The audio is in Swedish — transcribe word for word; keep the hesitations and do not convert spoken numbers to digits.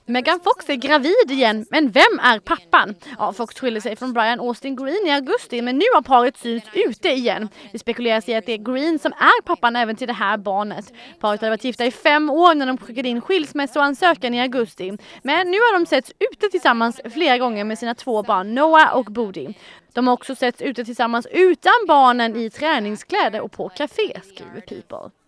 Megan Fox är gravid igen, men vem är pappan? Ja, Fox skiljer sig från Brian Austin Green i augusti, men nu har paret syns ute igen. Det spekuleras i att det är Green som är pappan även till det här barnet. Paret har varit gifta i fem år när de skickade in skilsmässoansökan i augusti. Men nu har de setts ute tillsammans flera gånger med sina två barn, Noah och Bodhi. De har också setts ute tillsammans utan barnen i träningskläder och på café, skriver People.